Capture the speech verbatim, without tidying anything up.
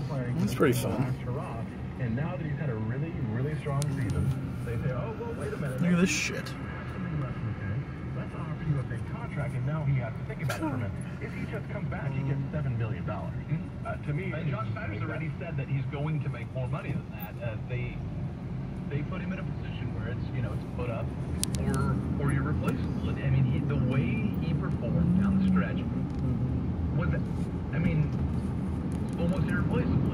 That's pretty fun. And now that he's had a really, really strong season, they say, oh, well, wait a minute. Look at this shit. Let's offer you a big contract, and now he has to think about it for a minute. If he just comes back, he gets seven million dollars. Uh, to me, and Josh Patterson already said that he's going to make more money than that. Uh, they they put him in a position where it's, you know, it's put up or or you're replaceable. And, I mean, he, the way he performed down the stretch was, I mean, almost irreplaceable.